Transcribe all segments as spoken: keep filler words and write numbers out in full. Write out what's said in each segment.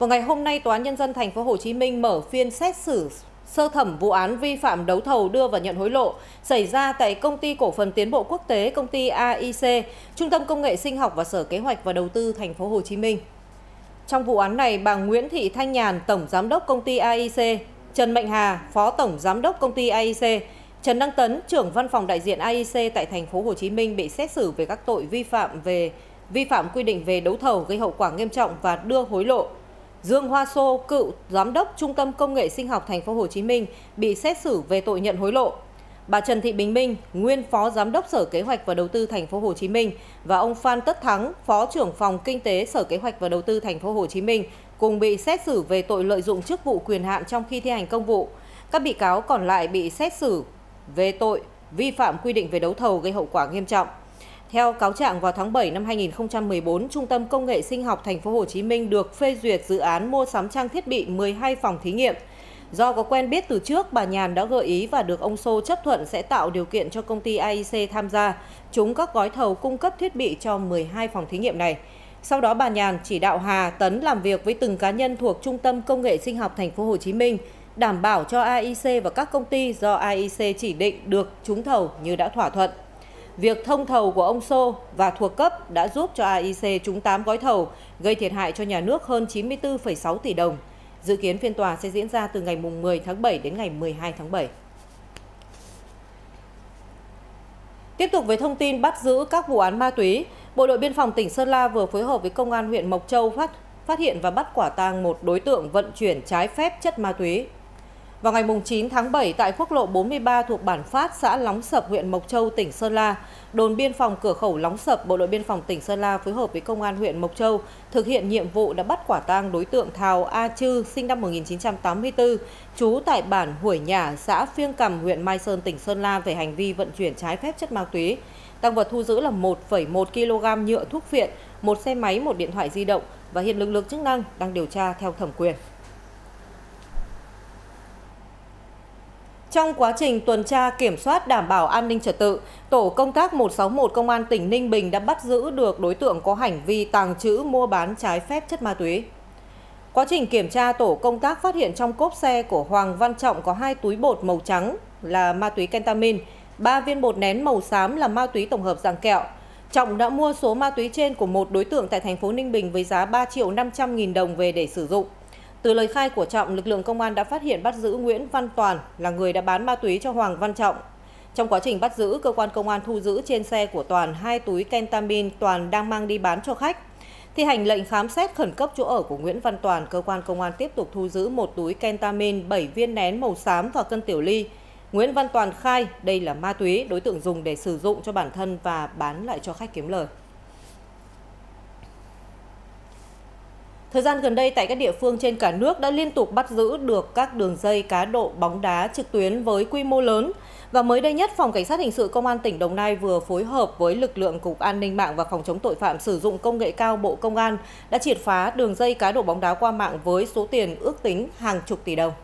Vào ngày hôm nay, Tòa án Nhân dân thành phố Hồ Chí Minh mở phiên xét xử sơ thẩm vụ án vi phạm đấu thầu đưa và nhận hối lộ xảy ra tại Công ty Cổ phần Tiến bộ Quốc tế, công ty a i xê, Trung tâm Công nghệ Sinh học và Sở Kế hoạch và Đầu tư thành phố Hồ Chí Minh. Trong vụ án này, bà Nguyễn Thị Thanh Nhàn, Tổng Giám đốc Công ty a i xê, Trần Mạnh Hà, Phó Tổng Giám đốc Công ty a i xê, Trần Đăng Tấn, trưởng Văn phòng đại diện a i xê tại thành phố Hồ Chí Minh bị xét xử về các tội vi phạm về vi phạm quy định về đấu thầu gây hậu quả nghiêm trọng và đưa hối lộ. Dương Hoa Sô, cựu Giám đốc Trung tâm Công nghệ Sinh học thành phố Hồ Chí Minh bị xét xử về tội nhận hối lộ. Bà Trần Thị Bình Minh, nguyên Phó Giám đốc Sở Kế hoạch và Đầu tư thành phố Hồ Chí Minh và ông Phan Tất Thắng, Phó trưởng phòng Kinh tế Sở Kế hoạch và Đầu tư thành phố Hồ Chí Minh cùng bị xét xử về tội lợi dụng chức vụ quyền hạn trong khi thi hành công vụ. Các bị cáo còn lại bị xét xử về tội vi phạm quy định về đấu thầu gây hậu quả nghiêm trọng. Theo cáo trạng, vào tháng bảy năm hai nghìn không trăm mười bốn, Trung tâm Công nghệ Sinh học thành phố Hồ Chí Minh được phê duyệt dự án mua sắm trang thiết bị mười hai phòng thí nghiệm. Do có quen biết từ trước, bà Nhàn đã gợi ý và được ông Sô chấp thuận sẽ tạo điều kiện cho công ty a i xê tham gia trúng các gói thầu cung cấp thiết bị cho mười hai phòng thí nghiệm này. Sau đó bà Nhàn chỉ đạo Hà, Tấn làm việc với từng cá nhân thuộc Trung tâm Công nghệ Sinh học thành phố Hồ Chí Minh, đảm bảo cho a i xê và các công ty do a i xê chỉ định được trúng thầu như đã thỏa thuận. Việc thông thầu của ông Sô và thuộc cấp đã giúp cho a i xê trúng tám gói thầu, gây thiệt hại cho nhà nước hơn chín mươi tư phẩy sáu tỷ đồng. Dự kiến phiên tòa sẽ diễn ra từ ngày mười tháng bảy đến ngày mười hai tháng bảy. Tiếp tục với thông tin bắt giữ các vụ án ma túy, Bộ đội Biên phòng tỉnh Sơn La vừa phối hợp với Công an huyện Mộc Châu phát, phát hiện và bắt quả tang một đối tượng vận chuyển trái phép chất ma túy. Vào ngày chín tháng bảy, tại quốc lộ bốn mươi ba thuộc bản Phát, xã Lóng Sập, huyện Mộc Châu, tỉnh Sơn La, đồn biên phòng cửa khẩu Lóng Sập, Bộ đội Biên phòng tỉnh Sơn La phối hợp với Công an huyện Mộc Châu thực hiện nhiệm vụ đã bắt quả tang đối tượng Thào A Chư, sinh năm một nghìn chín trăm tám mươi tư, trú tại bản Huổi Nhả, xã Phiêng Cầm, huyện Mai Sơn, tỉnh Sơn La về hành vi vận chuyển trái phép chất ma túy. Tang vật thu giữ là một phẩy một ki lô gam nhựa thuốc phiện, một xe máy, một điện thoại di động và hiện lực lượng chức năng đang điều tra theo thẩm quyền. Trong quá trình tuần tra kiểm soát đảm bảo an ninh trật tự, tổ công tác một sáu một Công an tỉnh Ninh Bình đã bắt giữ được đối tượng có hành vi tàng trữ mua bán trái phép chất ma túy. Quá trình kiểm tra, tổ công tác phát hiện trong cốp xe của Hoàng Văn Trọng có hai túi bột màu trắng là ma túy kentamin, ba viên bột nén màu xám là ma túy tổng hợp dạng kẹo. Trọng đã mua số ma túy trên của một đối tượng tại thành phố Ninh Bình với giá ba triệu năm trăm nghìn đồng về để sử dụng. Từ lời khai của Trọng, lực lượng công an đã phát hiện bắt giữ Nguyễn Văn Toàn là người đã bán ma túy cho Hoàng Văn Trọng. Trong quá trình bắt giữ, cơ quan công an thu giữ trên xe của Toàn hai túi kentamin Toàn đang mang đi bán cho khách. Thi hành lệnh khám xét khẩn cấp chỗ ở của Nguyễn Văn Toàn, cơ quan công an tiếp tục thu giữ một túi kentamin, bảy viên nén màu xám và cân tiểu ly. Nguyễn Văn Toàn khai đây là ma túy đối tượng dùng để sử dụng cho bản thân và bán lại cho khách kiếm lời. Thời gian gần đây, tại các địa phương trên cả nước đã liên tục bắt giữ được các đường dây cá độ bóng đá trực tuyến với quy mô lớn. Và mới đây nhất, Phòng Cảnh sát Hình sự Công an tỉnh Đồng Nai vừa phối hợp với lực lượng Cục An ninh mạng và Phòng chống tội phạm sử dụng công nghệ cao Bộ Công an đã triệt phá đường dây cá độ bóng đá qua mạng với số tiền ước tính hàng chục tỷ đồng.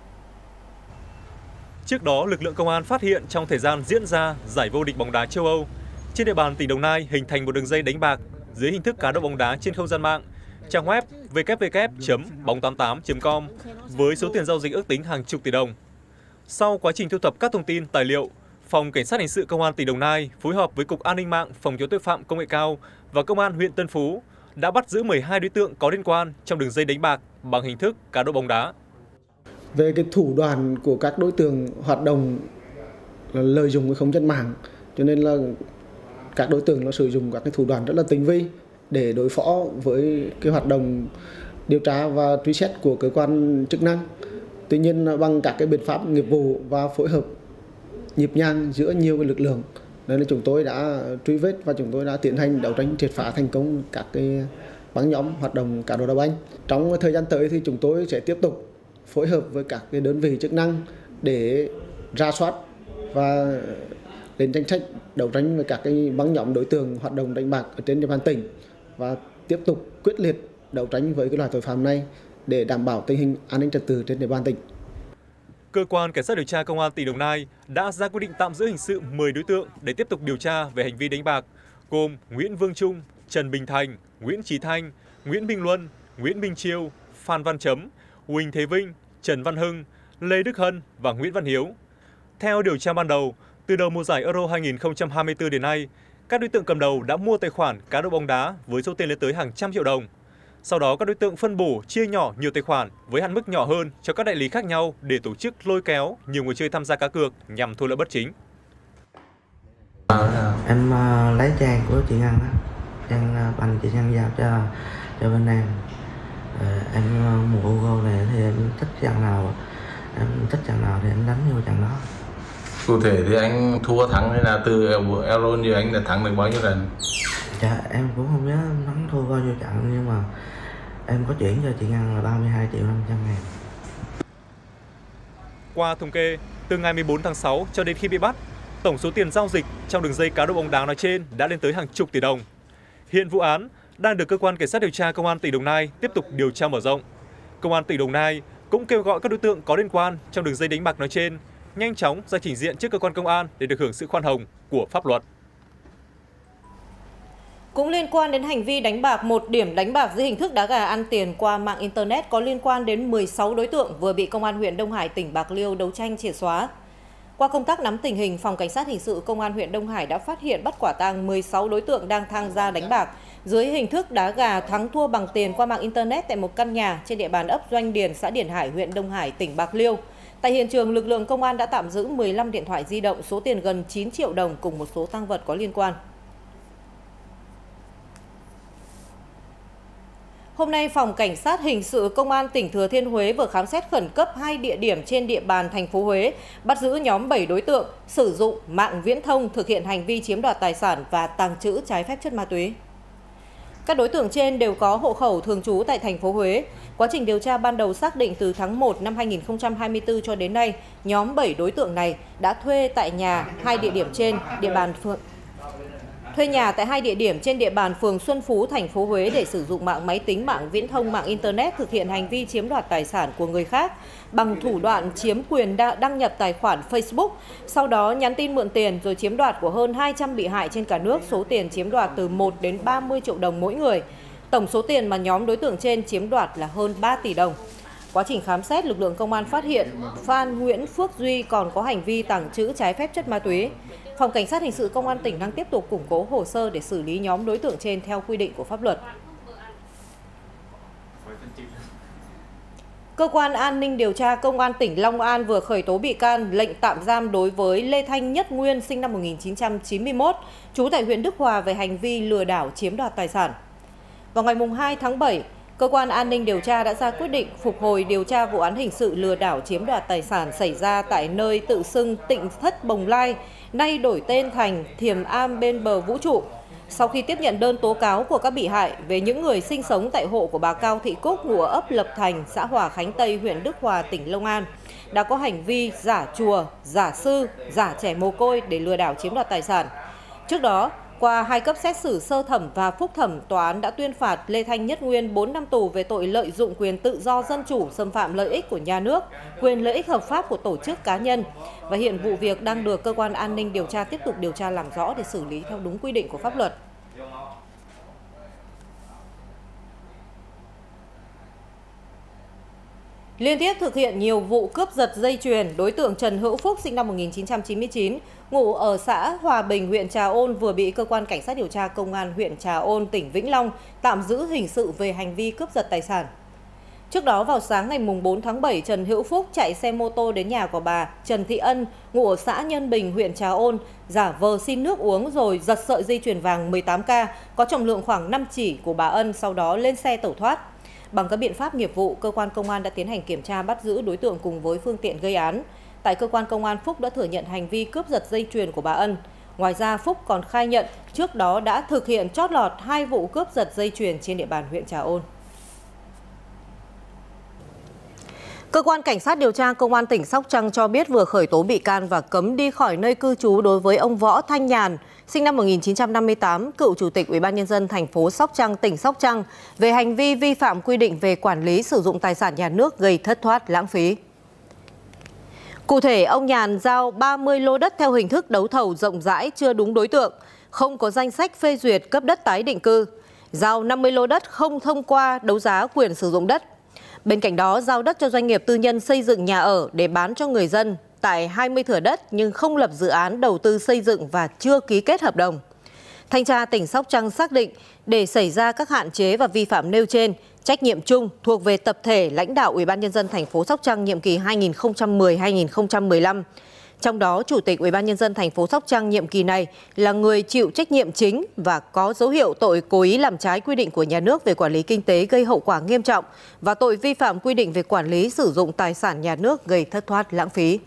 Trước đó, lực lượng công an phát hiện trong thời gian diễn ra giải vô địch bóng đá châu Âu, trên địa bàn tỉnh Đồng Nai hình thành một đường dây đánh bạc dưới hình thức cá độ bóng đá trên không gian mạng. Trang web w w w chấm bóng tám tám chấm com với số tiền giao dịch ước tính hàng chục tỷ đồng. Sau quá trình thu thập các thông tin, tài liệu, Phòng Cảnh sát Hình sự Công an tỉnh Đồng Nai phối hợp với Cục An ninh mạng, Phòng chống tội phạm công nghệ cao và Công an huyện Tân Phú đã bắt giữ mười hai đối tượng có liên quan trong đường dây đánh bạc bằng hình thức cá độ bóng đá. Về cái thủ đoạn của các đối tượng hoạt động là lợi dụng cái không gian mạng, cho nên là các đối tượng nó sử dụng các cái thủ đoạn rất là tinh vi để đối phó với cái hoạt động điều tra và truy xét của cơ quan chức năng. Tuy nhiên bằng các cái biện pháp nghiệp vụ và phối hợp nhịp nhàng giữa nhiều cái lực lượng, nên là chúng tôi đã truy vết và chúng tôi đã tiến hành đấu tranh triệt phá thành công các cái băng nhóm hoạt động cá độ đá banh. Trong thời gian tới thì chúng tôi sẽ tiếp tục phối hợp với các cái đơn vị chức năng để rà soát và lên danh sách đấu tranh với các cái băng nhóm đối tượng hoạt động đánh bạc ở trên địa bàn tỉnh và tiếp tục quyết liệt đấu tranh với cái loại tội phạm này để đảm bảo tình hình an ninh trật tự trên địa bàn tỉnh. Cơ quan Cảnh sát điều tra Công an tỉnh Đồng Nai đã ra quyết định tạm giữ hình sự mười đối tượng để tiếp tục điều tra về hành vi đánh bạc, gồm Nguyễn Vương Trung, Trần Bình Thành, Nguyễn Chí Thanh, Nguyễn Minh Luân, Nguyễn Minh Chiêu, Phan Văn Chấm, Huỳnh Thế Vinh, Trần Văn Hưng, Lê Đức Hân và Nguyễn Văn Hiếu. Theo điều tra ban đầu, từ đầu mùa giải Euro hai nghìn không trăm hai mươi tư đến nay, các đối tượng cầm đầu đã mua tài khoản cá độ bóng đá với số tiền lên tới hàng trăm triệu đồng. Sau đó các đối tượng phân bổ chia nhỏ nhiều tài khoản với hạn mức nhỏ hơn cho các đại lý khác nhau để tổ chức lôi kéo nhiều người chơi tham gia cá cược nhằm thu lợi bất chính. Em uh, lấy trang của chị Ngân á, trang uh, banh chị Ngân giao cho cho bên em. Uh, em uh, mua Google này thì em thích trang nào, em thích trang nào thì em đánh vô trang đó. Cụ thể thì anh thua thắng hay là từ Euro như anh đã thắng được bao nhiêu lần? Dạ em cũng không nhớ thắng thua bao nhiêu trận, nhưng mà em có chuyển cho chị Ngân là ba mươi hai triệu năm trăm ngàn. Qua thống kê, từ ngày mười bốn tháng sáu cho đến khi bị bắt, tổng số tiền giao dịch trong đường dây cá độ bóng đá nói trên đã lên tới hàng chục tỷ đồng. Hiện vụ án đang được cơ quan cảnh sát điều tra công an tỉnh Đồng Nai tiếp tục điều tra mở rộng. Công an tỉnh Đồng Nai cũng kêu gọi các đối tượng có liên quan trong đường dây đánh bạc nói trên nhanh chóng ra trình diện trước cơ quan công an để được hưởng sự khoan hồng của pháp luật. Cũng liên quan đến hành vi đánh bạc, một điểm đánh bạc dưới hình thức đá gà ăn tiền qua mạng Internet có liên quan đến mười sáu đối tượng vừa bị Công an huyện Đông Hải, tỉnh Bạc Liêu đấu tranh triệt xóa. Qua công tác nắm tình hình, Phòng Cảnh sát Hình sự Công an huyện Đông Hải đã phát hiện bắt quả tang mười sáu đối tượng đang tham gia đánh bạc dưới hình thức đá gà thắng thua bằng tiền qua mạng Internet tại một căn nhà trên địa bàn ấp Doanh Điền, xã Điền Hải, huyện Đông Hải, tỉnh Bạc Liêu. Tại hiện trường, lực lượng công an đã tạm giữ mười lăm điện thoại di động, số tiền gần chín triệu đồng cùng một số tang vật có liên quan. Hôm nay, Phòng Cảnh sát Hình sự Công an tỉnh Thừa Thiên Huế vừa khám xét khẩn cấp hai địa điểm trên địa bàn thành phố Huế, bắt giữ nhóm bảy đối tượng sử dụng mạng viễn thông thực hiện hành vi chiếm đoạt tài sản và tàng trữ trái phép chất ma túy. Các đối tượng trên đều có hộ khẩu thường trú tại thành phố Huế. Quá trình điều tra ban đầu xác định từ tháng một năm hai nghìn không trăm hai mươi tư cho đến nay, nhóm bảy đối tượng này đã thuê tại nhà hai địa điểm trên địa bàn phường thuê nhà tại hai địa điểm trên địa bàn phường Xuân Phú, thành phố Huế để sử dụng mạng máy tính, mạng viễn thông, mạng Internet thực hiện hành vi chiếm đoạt tài sản của người khác bằng thủ đoạn chiếm quyền đăng nhập tài khoản Facebook, sau đó nhắn tin mượn tiền rồi chiếm đoạt của hơn hai trăm bị hại trên cả nước, số tiền chiếm đoạt từ một đến ba mươi triệu đồng mỗi người. Tổng số tiền mà nhóm đối tượng trên chiếm đoạt là hơn ba tỷ đồng. Quá trình khám xét, lực lượng công an phát hiện Phan Nguyễn Phước Duy còn có hành vi tàng trữ trái phép chất ma túy. Phòng Cảnh sát Hình sự Công an tỉnh đang tiếp tục củng cố hồ sơ để xử lý nhóm đối tượng trên theo quy định của pháp luật. Cơ quan An ninh điều tra Công an tỉnh Long An vừa khởi tố bị can, lệnh tạm giam đối với Lê Thanh Nhất Nguyên, sinh năm một nghìn chín trăm chín mươi mốt, trú tại huyện Đức Hòa về hành vi lừa đảo chiếm đoạt tài sản. Vào ngày hai tháng bảy, Cơ quan An ninh điều tra đã ra quyết định phục hồi điều tra vụ án hình sự lừa đảo chiếm đoạt tài sản xảy ra tại nơi tự xưng Tịnh Thất Bồng Lai, nay đổi tên thành Thiềm Am bên bờ vũ trụ. Sau khi tiếp nhận đơn tố cáo của các bị hại về những người sinh sống tại hộ của bà Cao Thị Cúc, ngụ ở ấp Lập Thành, xã Hòa Khánh Tây, huyện Đức Hòa, tỉnh Long An, đã có hành vi giả chùa, giả sư, giả trẻ mồ côi để lừa đảo chiếm đoạt tài sản. Trước đó, qua hai cấp xét xử sơ thẩm và phúc thẩm, tòa án đã tuyên phạt Lê Thanh Nhất Nguyên bốn năm tù về tội lợi dụng quyền tự do dân chủ, xâm phạm lợi ích của nhà nước, quyền lợi ích hợp pháp của tổ chức cá nhân. Và hiện vụ việc đang được cơ quan an ninh điều tra tiếp tục điều tra làm rõ để xử lý theo đúng quy định của pháp luật. Liên tiếp thực hiện nhiều vụ cướp giật dây chuyền, đối tượng Trần Hữu Phúc, sinh năm một nghìn chín trăm chín mươi chín, ngụ ở xã Hòa Bình, huyện Trà Ôn, vừa bị cơ quan cảnh sát điều tra Công an huyện Trà Ôn, tỉnh Vĩnh Long tạm giữ hình sự về hành vi cướp giật tài sản. Trước đó, vào sáng ngày bốn tháng bảy, Trần Hữu Phúc chạy xe mô tô đến nhà của bà Trần Thị Ân, ngụ ở xã Nhân Bình, huyện Trà Ôn, giả vờ xin nước uống rồi giật sợi dây chuyền vàng mười tám K có trọng lượng khoảng năm chỉ của bà Ân, sau đó lên xe tẩu thoát. Bằng các biện pháp nghiệp vụ, cơ quan công an đã tiến hành kiểm tra bắt giữ đối tượng cùng với phương tiện gây án. Tại cơ quan công an, Phúc đã thừa nhận hành vi cướp giật dây chuyền của bà Ân. Ngoài ra, Phúc còn khai nhận trước đó đã thực hiện chót lọt hai vụ cướp giật dây chuyền trên địa bàn huyện Trà Ôn. Cơ quan Cảnh sát điều tra Công an tỉnh Sóc Trăng cho biết vừa khởi tố bị can và cấm đi khỏi nơi cư trú đối với ông Võ Thanh Nhàn, sinh năm một nghìn chín trăm năm mươi tám, cựu Chủ tịch Ủy ban nhân dân thành phố Sóc Trăng, tỉnh Sóc Trăng, về hành vi vi phạm quy định về quản lý sử dụng tài sản nhà nước gây thất thoát lãng phí. Cụ thể, ông Nhàn giao ba mươi lô đất theo hình thức đấu thầu rộng rãi chưa đúng đối tượng, không có danh sách phê duyệt cấp đất tái định cư, giao năm mươi lô đất không thông qua đấu giá quyền sử dụng đất. Bên cạnh đó, giao đất cho doanh nghiệp tư nhân xây dựng nhà ở để bán cho người dân tại hai mươi thửa đất nhưng không lập dự án đầu tư xây dựng và chưa ký kết hợp đồng. Thanh tra tỉnh Sóc Trăng xác định để xảy ra các hạn chế và vi phạm nêu trên, trách nhiệm chung thuộc về tập thể lãnh đạo Ủy ban nhân dân thành phố Sóc Trăng nhiệm kỳ hai nghìn không trăm mười đến hai nghìn không trăm mười lăm. Trong đó, Chủ tịch Ủy ban nhân dân thành phố Sóc Trăng nhiệm kỳ này là người chịu trách nhiệm chính và có dấu hiệu tội cố ý làm trái quy định của nhà nước về quản lý kinh tế gây hậu quả nghiêm trọng và tội vi phạm quy định về quản lý sử dụng tài sản nhà nước gây thất thoát lãng phí.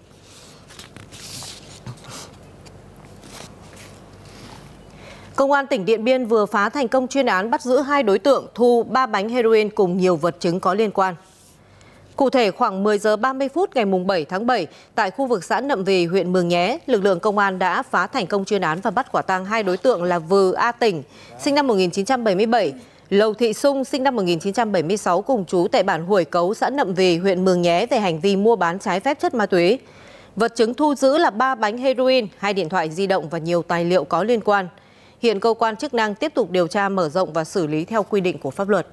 Công an tỉnh Điện Biên vừa phá thành công chuyên án bắt giữ hai đối tượng, thu ba bánh heroin cùng nhiều vật chứng có liên quan. Cụ thể, khoảng mười giờ ba mươi phút ngày bảy tháng bảy, tại khu vực xã Nậm Vì, huyện Mường Nhé, lực lượng công an đã phá thành công chuyên án và bắt quả tang hai đối tượng là Vừ A Tỉnh, sinh năm một nghìn chín trăm bảy mươi bảy, Lầu Thị Sung, sinh năm một nghìn chín trăm bảy mươi sáu, cùng trú tại bản Huổi Cấu, xã Nậm Vì, huyện Mường Nhé về hành vi mua bán trái phép chất ma túy. Vật chứng thu giữ là ba bánh heroin, hai điện thoại di động và nhiều tài liệu có liên quan. Hiện cơ quan chức năng tiếp tục điều tra mở rộng và xử lý theo quy định của pháp luật.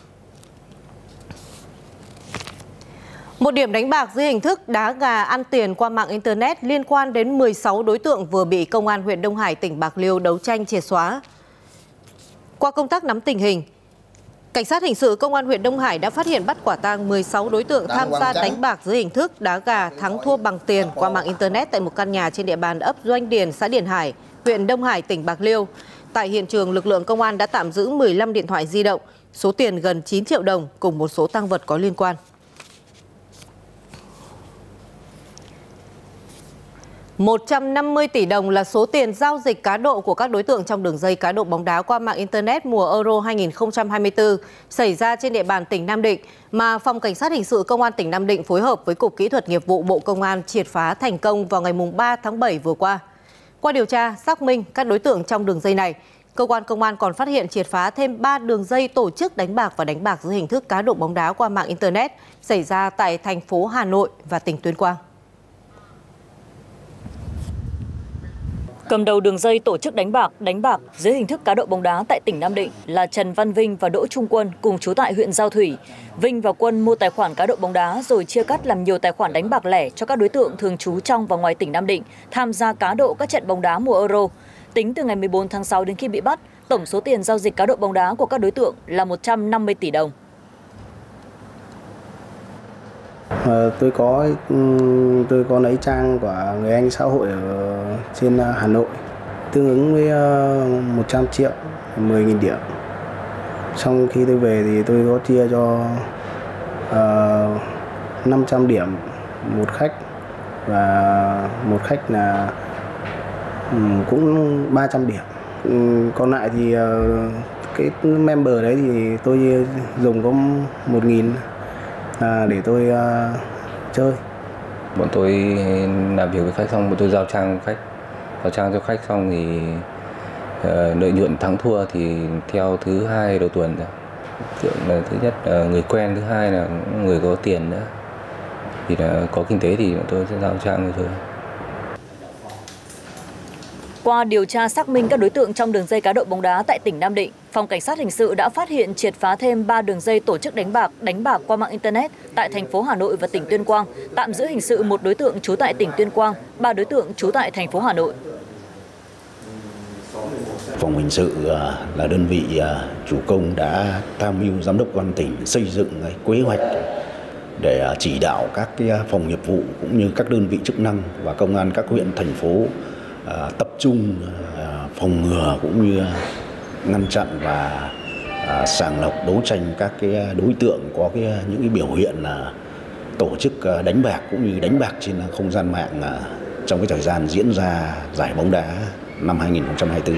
Một điểm đánh bạc dưới hình thức đá gà ăn tiền qua mạng Internet liên quan đến mười sáu đối tượng vừa bị Công an huyện Đông Hải, tỉnh Bạc Liêu đấu tranh triệt xóa. Qua công tác nắm tình hình, Cảnh sát hình sự Công an huyện Đông Hải đã phát hiện bắt quả tang mười sáu đối tượng tham gia đánh bạc dưới hình thức đá gà thắng thua bằng tiền qua mạng Internet tại một căn nhà trên địa bàn ấp Doanh Điền, xã Điền Hải, huyện Đông Hải, tỉnh Bạc Liêu. Tại hiện trường, lực lượng công an đã tạm giữ mười lăm điện thoại di động, số tiền gần chín triệu đồng cùng một số tang vật có liên quan. một trăm năm mươi tỷ đồng là số tiền giao dịch cá độ của các đối tượng trong đường dây cá độ bóng đá qua mạng Internet mùa Euro hai nghìn không trăm hai mươi tư xảy ra trên địa bàn tỉnh Nam Định mà Phòng Cảnh sát Hình sự Công an tỉnh Nam Định phối hợp với Cục Kỹ thuật Nghiệp vụ Bộ Công an triệt phá thành công vào ngày ba tháng bảy vừa qua. Qua điều tra, xác minh các đối tượng trong đường dây này, cơ quan công an còn phát hiện triệt phá thêm ba đường dây tổ chức đánh bạc và đánh bạc dưới hình thức cá độ bóng đá qua mạng Internet xảy ra tại thành phố Hà Nội và tỉnh Tuyên Quang. Cầm đầu đường dây tổ chức đánh bạc, đánh bạc dưới hình thức cá độ bóng đá tại tỉnh Nam Định là Trần Văn Vinh và Đỗ Trung Quân cùng trú tại huyện Giao Thủy. Vinh và Quân mua tài khoản cá độ bóng đá rồi chia cắt làm nhiều tài khoản đánh bạc lẻ cho các đối tượng thường trú trong và ngoài tỉnh Nam Định tham gia cá độ các trận bóng đá mùa Euro. Tính từ ngày mười bốn tháng sáu đến khi bị bắt, tổng số tiền giao dịch cá độ bóng đá của các đối tượng là một trăm năm mươi tỷ đồng. À, tôi có tôi có lấy trang của người anh xã hội ở trên Hà Nội tương ứng với một trăm triệu, mười nghìn điểm. Xong khi tôi về thì tôi có chia cho uh, năm trăm điểm một khách và một khách là um, cũng ba trăm điểm. Um, còn lại thì uh, cái member đấy thì tôi dùng có một nghìn À, để tôi uh, chơi. Bọn tôi làm việc với khách xong, bọn tôi giao trang khách, giao trang cho khách xong thì uh, lợi nhuận thắng thua thì theo thứ hai đầu tuần. Là thứ nhất là người quen, thứ hai là người có tiền nữa. Thì là có kinh tế thì bọn tôi sẽ giao trang rồi thôi. Qua điều tra xác minh các đối tượng trong đường dây cá độ bóng đá tại tỉnh Nam Định, Phòng Cảnh sát Hình sự đã phát hiện triệt phá thêm ba đường dây tổ chức đánh bạc, đánh bạc qua mạng Internet tại thành phố Hà Nội và tỉnh Tuyên Quang, tạm giữ hình sự một đối tượng trú tại tỉnh Tuyên Quang, ba đối tượng trú tại thành phố Hà Nội. Phòng Hình sự là đơn vị chủ công đã tham mưu Giám đốc Công an tỉnh xây dựng kế hoạch để chỉ đạo các cái phòng nghiệp vụ cũng như các đơn vị chức năng và công an các huyện, thành phố À, tập trung à, phòng ngừa cũng như ngăn chặn và à, sàng lọc đấu tranh các cái đối tượng có cái những cái biểu hiện là tổ chức đánh bạc cũng như đánh bạc trên không gian mạng à, trong cái thời gian diễn ra giải bóng đá năm hai nghìn không trăm hai mươi tư.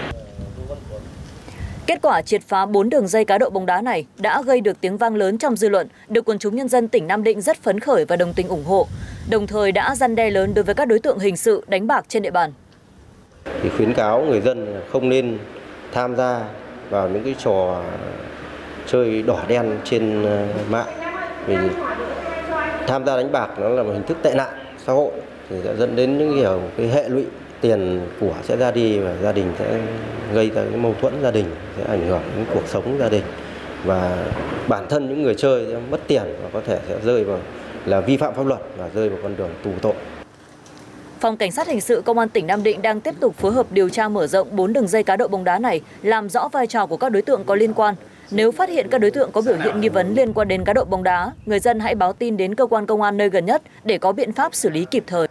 Kết quả triệt phá bốn đường dây cá độ bóng đá này đã gây được tiếng vang lớn trong dư luận, được quần chúng nhân dân tỉnh Nam Định rất phấn khởi và đồng tình ủng hộ, đồng thời đã răn đe lớn đối với các đối tượng hình sự đánh bạc trên địa bàn. Thì khuyến cáo người dân không nên tham gia vào những cái trò chơi đỏ đen trên mạng, vì tham gia đánh bạc nó là một hình thức tệ nạn xã hội thì sẽ dẫn đến những kiểu cái hệ lụy, tiền của sẽ ra đi và gia đình sẽ gây ra cái mâu thuẫn gia đình, sẽ ảnh hưởng đến cuộc sống gia đình. và bản thân những người chơi sẽ mất tiền và có thể sẽ rơi vào là vi phạm pháp luật và rơi vào con đường tù tội. Phòng Cảnh sát Hình sự Công an tỉnh Nam Định đang tiếp tục phối hợp điều tra mở rộng bốn đường dây cá độ bóng đá này, làm rõ vai trò của các đối tượng có liên quan. Nếu phát hiện các đối tượng có biểu hiện nghi vấn liên quan đến cá độ bóng đá, người dân hãy báo tin đến cơ quan công an nơi gần nhất để có biện pháp xử lý kịp thời.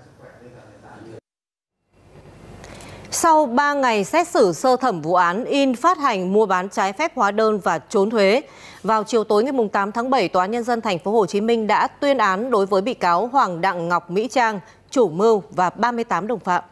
Sau ba ngày xét xử sơ thẩm vụ án in phát hành mua bán trái phép hóa đơn và trốn thuế, vào chiều tối ngày tám tháng bảy, Tòa án Nhân dân thành phố Hồ Chí Minh đã tuyên án đối với bị cáo Hoàng Đặng Ngọc Mỹ Trang, chủ mưu và ba mươi tám đồng phạm.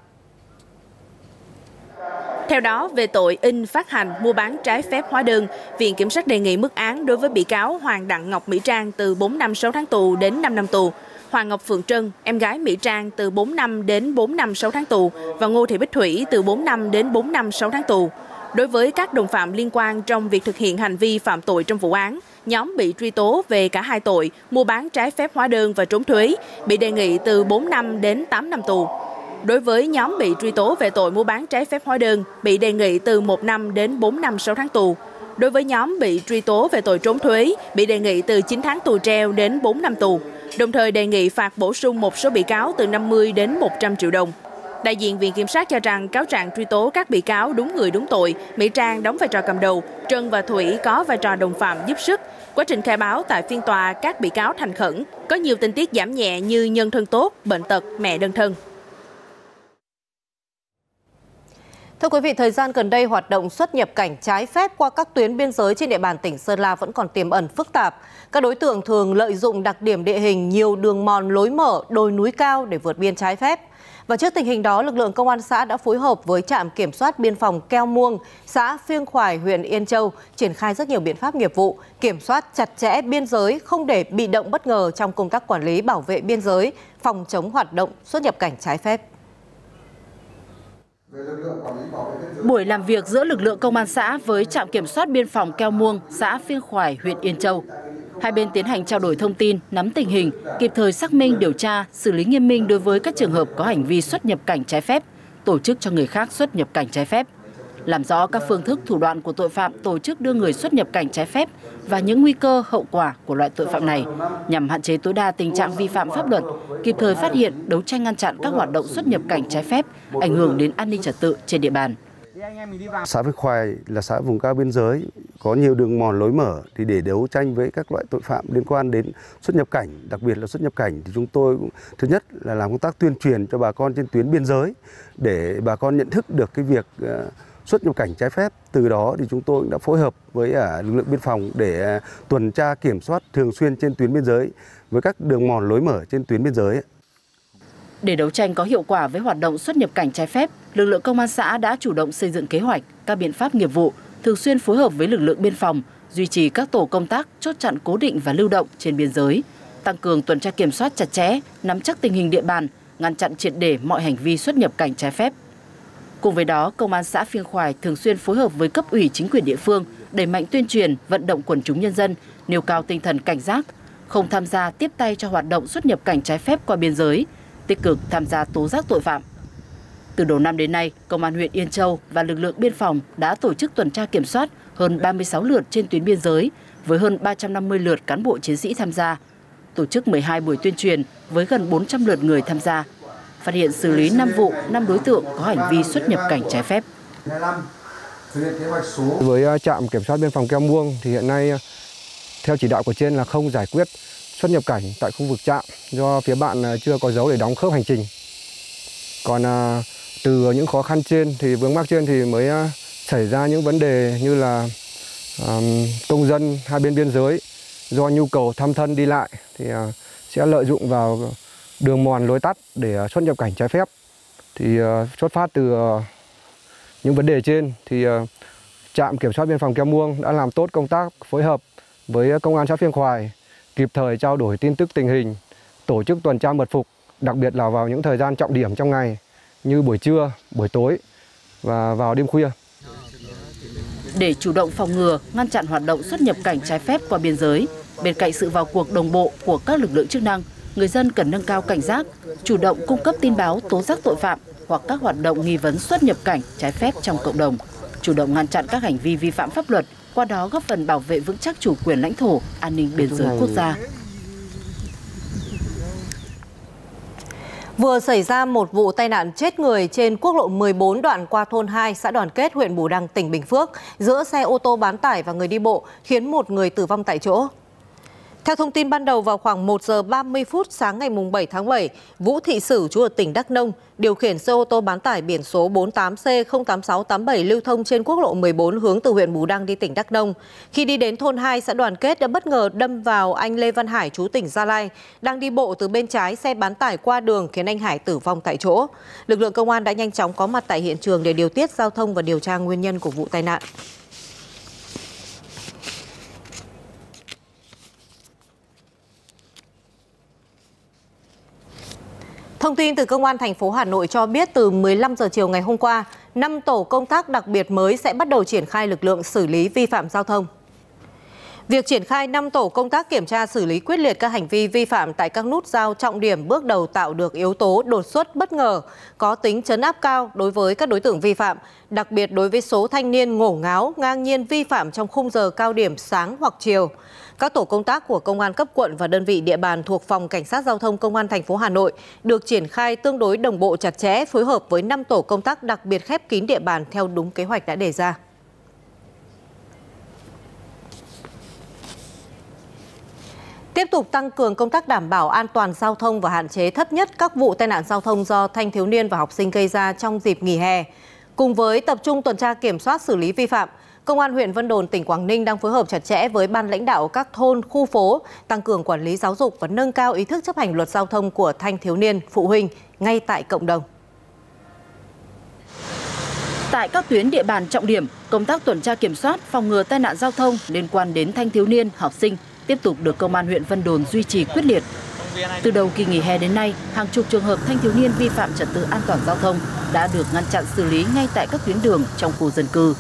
Theo đó, về tội in phát hành mua bán trái phép hóa đơn, Viện Kiểm sát đề nghị mức án đối với bị cáo Hoàng Đặng Ngọc Mỹ Trang từ bốn năm sáu tháng tù đến năm năm tù, Hoàng Ngọc Phượng Trân, em gái Mỹ Trang từ bốn năm đến bốn năm sáu tháng tù và Ngô Thị Bích Thủy từ bốn năm đến bốn năm sáu tháng tù. Đối với các đồng phạm liên quan trong việc thực hiện hành vi phạm tội trong vụ án, nhóm bị truy tố về cả hai tội mua bán trái phép hóa đơn và trốn thuế, bị đề nghị từ bốn năm đến tám năm tù. Đối với nhóm bị truy tố về tội mua bán trái phép hóa đơn, bị đề nghị từ một năm đến bốn năm sáu tháng tù. Đối với nhóm bị truy tố về tội trốn thuế, bị đề nghị từ chín tháng tù treo đến bốn năm tù. Đồng thời đề nghị phạt bổ sung một số bị cáo từ năm mươi đến một trăm triệu đồng. Đại diện Viện Kiểm sát cho rằng cáo trạng truy tố các bị cáo đúng người đúng tội, Mỹ Trang đóng vai trò cầm đầu, Trân và Thủy có vai trò đồng phạm giúp sức. Quá trình khai báo tại phiên tòa, các bị cáo thành khẩn, có nhiều tình tiết giảm nhẹ như nhân thân tốt, bệnh tật, mẹ đơn thân. Thưa quý vị, thời gian gần đây, hoạt động xuất nhập cảnh trái phép qua các tuyến biên giới trên địa bàn tỉnh Sơn La vẫn còn tiềm ẩn phức tạp. Các đối tượng thường lợi dụng đặc điểm địa hình nhiều đường mòn lối mở, đồi núi cao để vượt biên trái phép. Và trước tình hình đó, lực lượng công an xã đã phối hợp với trạm kiểm soát biên phòng Keo Muông, xã Phiêng Khoài, huyện Yên Châu, triển khai rất nhiều biện pháp nghiệp vụ, kiểm soát chặt chẽ biên giới, không để bị động bất ngờ trong công tác quản lý bảo vệ biên giới, phòng chống hoạt động xuất nhập cảnh trái phép. Buổi làm việc giữa lực lượng công an xã với trạm kiểm soát biên phòng Keo Muông, xã Phiêng Khoài, huyện Yên Châu. Hai bên tiến hành trao đổi thông tin, nắm tình hình, kịp thời xác minh, điều tra, xử lý nghiêm minh đối với các trường hợp có hành vi xuất nhập cảnh trái phép, tổ chức cho người khác xuất nhập cảnh trái phép, làm rõ các phương thức thủ đoạn của tội phạm tổ chức đưa người xuất nhập cảnh trái phép và những nguy cơ hậu quả của loại tội phạm này, nhằm hạn chế tối đa tình trạng vi phạm pháp luật, kịp thời phát hiện, đấu tranh ngăn chặn các hoạt động xuất nhập cảnh trái phép ảnh hưởng đến an ninh trật tự trên địa bàn. Xã Phiêng Khoài là xã vùng cao biên giới, có nhiều đường mòn lối mở, thì để đấu tranh với các loại tội phạm liên quan đến xuất nhập cảnh, đặc biệt là xuất nhập cảnh, thì chúng tôi cũng, thứ nhất là làm công tác tuyên truyền cho bà con trên tuyến biên giới để bà con nhận thức được cái việc uh, xuất nhập cảnh trái phép. Từ đó thì chúng tôi cũng đã phối hợp với uh, lực lượng biên phòng để uh, tuần tra kiểm soát thường xuyên trên tuyến biên giới với các đường mòn lối mở trên tuyến biên giới. Để đấu tranh có hiệu quả với hoạt động xuất nhập cảnh trái phép, lực lượng công an xã đã chủ động xây dựng kế hoạch, các biện pháp nghiệp vụ, thường xuyên phối hợp với lực lượng biên phòng, duy trì các tổ công tác, chốt chặn cố định và lưu động trên biên giới, tăng cường tuần tra kiểm soát chặt chẽ, nắm chắc tình hình địa bàn, ngăn chặn triệt để mọi hành vi xuất nhập cảnh trái phép. Cùng với đó, công an xã Phiêng Khoài thường xuyên phối hợp với cấp ủy chính quyền địa phương, đẩy mạnh tuyên truyền, vận động quần chúng nhân dân, nêu cao tinh thần cảnh giác, không tham gia tiếp tay cho hoạt động xuất nhập cảnh trái phép qua biên giới, tích cực tham gia tố giác tội phạm. Từ đầu năm đến nay, Công an huyện Yên Châu và lực lượng biên phòng đã tổ chức tuần tra kiểm soát hơn ba mươi sáu lượt trên tuyến biên giới với hơn ba trăm năm mươi lượt cán bộ chiến sĩ tham gia, tổ chức mười hai buổi tuyên truyền với gần bốn trăm lượt người tham gia, phát hiện xử lý năm vụ, năm đối tượng có hành vi xuất nhập cảnh trái phép. Với trạm kiểm soát biên phòng Keo Muông thì hiện nay theo chỉ đạo của trên là không giải quyết xuất nhập cảnh tại khu vực trạm do phía bạn chưa có dấu để đóng khớp hành trình. Còn à, từ những khó khăn trên thì vướng mắc trên thì mới à, xảy ra những vấn đề như là à, công dân hai bên biên giới do nhu cầu thăm thân đi lại thì à, sẽ lợi dụng vào đường mòn lối tắt để à, xuất nhập cảnh trái phép. Thì à, xuất phát từ à, những vấn đề trên thì à, trạm kiểm soát biên phòng Keo Muông đã làm tốt công tác phối hợp với công an xã Phiêng Khoài, kịp thời trao đổi tin tức tình hình, tổ chức tuần tra mật phục, đặc biệt là vào những thời gian trọng điểm trong ngày như buổi trưa, buổi tối và vào đêm khuya. Để chủ động phòng ngừa, ngăn chặn hoạt động xuất nhập cảnh trái phép qua biên giới, bên cạnh sự vào cuộc đồng bộ của các lực lượng chức năng, người dân cần nâng cao cảnh giác, chủ động cung cấp tin báo tố giác tội phạm hoặc các hoạt động nghi vấn xuất nhập cảnh trái phép trong cộng đồng, chủ động ngăn chặn các hành vi vi phạm pháp luật qua đó góp phần bảo vệ vững chắc chủ quyền lãnh thổ, an ninh biên giới quốc gia. Vừa xảy ra một vụ tai nạn chết người trên quốc lộ mười bốn đoạn qua thôn hai, xã Đoàn Kết, huyện Bù Đăng, tỉnh Bình Phước, giữa xe ô tô bán tải và người đi bộ, khiến một người tử vong tại chỗ. Theo thông tin ban đầu, vào khoảng một giờ ba mươi phút sáng ngày bảy tháng bảy, Vũ Thị Sử, trú ở tỉnh Đắk Nông, điều khiển xe ô tô bán tải biển số bốn tám C không tám sáu tám bảy lưu thông trên quốc lộ mười bốn hướng từ huyện Bù Đăng đi tỉnh Đắk Nông. Khi đi đến thôn hai, xã Đoàn Kết đã bất ngờ đâm vào anh Lê Văn Hải, trú tỉnh Gia Lai, đang đi bộ từ bên trái xe bán tải qua đường, khiến anh Hải tử vong tại chỗ. Lực lượng công an đã nhanh chóng có mặt tại hiện trường để điều tiết giao thông và điều tra nguyên nhân của vụ tai nạn. Thông tin từ Công an thành phố Hà Nội cho biết từ mười lăm giờ chiều ngày hôm qua, năm tổ công tác đặc biệt mới sẽ bắt đầu triển khai lực lượng xử lý vi phạm giao thông. Việc triển khai năm tổ công tác kiểm tra xử lý quyết liệt các hành vi vi phạm tại các nút giao trọng điểm bước đầu tạo được yếu tố đột xuất bất ngờ, có tính trấn áp cao đối với các đối tượng vi phạm, đặc biệt đối với số thanh niên ngổ ngáo, ngang nhiên vi phạm trong khung giờ cao điểm sáng hoặc chiều. Các tổ công tác của Công an cấp quận và đơn vị địa bàn thuộc Phòng Cảnh sát Giao thông Công an thành phố Hà Nội được triển khai tương đối đồng bộ chặt chẽ, phối hợp với năm tổ công tác đặc biệt khép kín địa bàn theo đúng kế hoạch đã đề ra. Tiếp tục tăng cường công tác đảm bảo an toàn giao thông và hạn chế thấp nhất các vụ tai nạn giao thông do thanh thiếu niên và học sinh gây ra trong dịp nghỉ hè. Cùng với tập trung tuần tra kiểm soát xử lý vi phạm, Công an huyện Vân Đồn, tỉnh Quảng Ninh đang phối hợp chặt chẽ với ban lãnh đạo các thôn, khu phố, tăng cường quản lý giáo dục và nâng cao ý thức chấp hành luật giao thông của thanh thiếu niên, phụ huynh ngay tại cộng đồng. Tại các tuyến địa bàn trọng điểm, công tác tuần tra kiểm soát, phòng ngừa tai nạn giao thông liên quan đến thanh thiếu niên, học sinh tiếp tục được Công an huyện Vân Đồn duy trì quyết liệt. Từ đầu kỳ nghỉ hè đến nay, hàng chục trường hợp thanh thiếu niên vi phạm trật tự an toàn giao thông đã được ngăn chặn xử lý ngay tại các tuyến đường trong khu dân cư.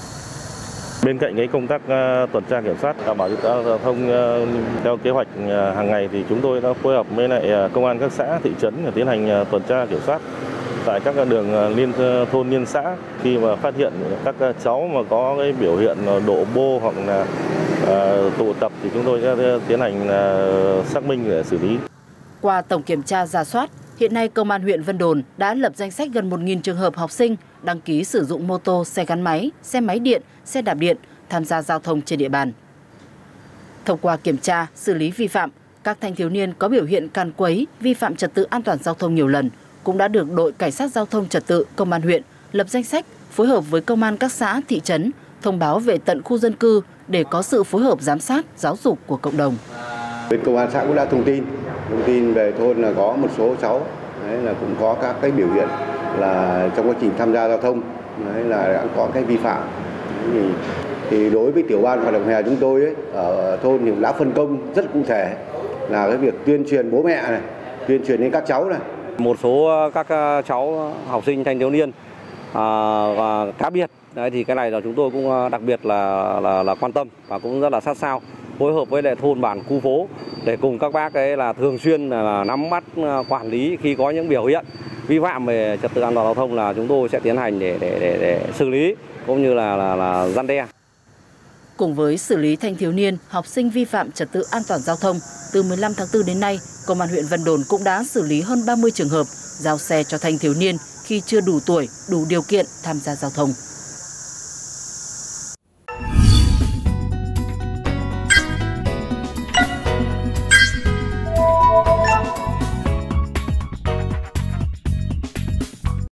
Bên cạnh cái công tác uh, tuần tra kiểm soát đảm bảo trật tự giao thông uh, theo kế hoạch uh, hàng ngày thì chúng tôi đã phối hợp với lại uh, công an các xã thị trấn để tiến hành uh, tuần tra kiểm soát tại các đường uh, liên uh, thôn liên xã. Khi mà phát hiện các uh, cháu mà có cái biểu hiện uh, đổ bô hoặc là uh, tụ tập thì chúng tôi sẽ uh, tiến hành uh, xác minh để xử lý. Qua tổng kiểm tra rà soát, hiện nay Công an huyện Vân Đồn đã lập danh sách gần một nghìn trường hợp học sinh đăng ký sử dụng mô tô, xe gắn máy, xe máy điện, xe đạp điện tham gia giao thông trên địa bàn. Thông qua kiểm tra, xử lý vi phạm, các thanh thiếu niên có biểu hiện càn quấy, vi phạm trật tự an toàn giao thông nhiều lần cũng đã được đội cảnh sát giao thông trật tự Công an huyện lập danh sách, phối hợp với công an các xã, thị trấn thông báo về tận khu dân cư để có sự phối hợp giám sát, giáo dục của cộng đồng. Bên công an xã cũng đã thông tin, thông tin về thôn là có một số cháu đấy là cũng có các cái biểu hiện là trong quá trình tham gia giao thông đấy là đã có cái vi phạm. Thì, thì đối với tiểu ban hoạt động hè chúng tôi ấy, ở thôn thì cũng đã phân công rất cụ thể là cái việc tuyên truyền bố mẹ này, tuyên truyền đến các cháu này. Một số các cháu học sinh thanh thiếu niên à, và cá biệt đấy thì cái này là chúng tôi cũng đặc biệt là là, là quan tâm và cũng rất là sát sao, phối hợp với lại thôn bản khu phố để cùng các bác ấy là thường xuyên là nắm bắt quản lý khi có những biểu hiện vi phạm về trật tự an toàn giao thông là chúng tôi sẽ tiến hành để để để, để xử lý cũng như là là, là răn đe. Cùng với xử lý thanh thiếu niên, học sinh vi phạm trật tự an toàn giao thông, từ mười lăm tháng tư đến nay, Công an huyện Vân Đồn cũng đã xử lý hơn ba mươi trường hợp giao xe cho thanh thiếu niên khi chưa đủ tuổi, đủ điều kiện tham gia giao thông.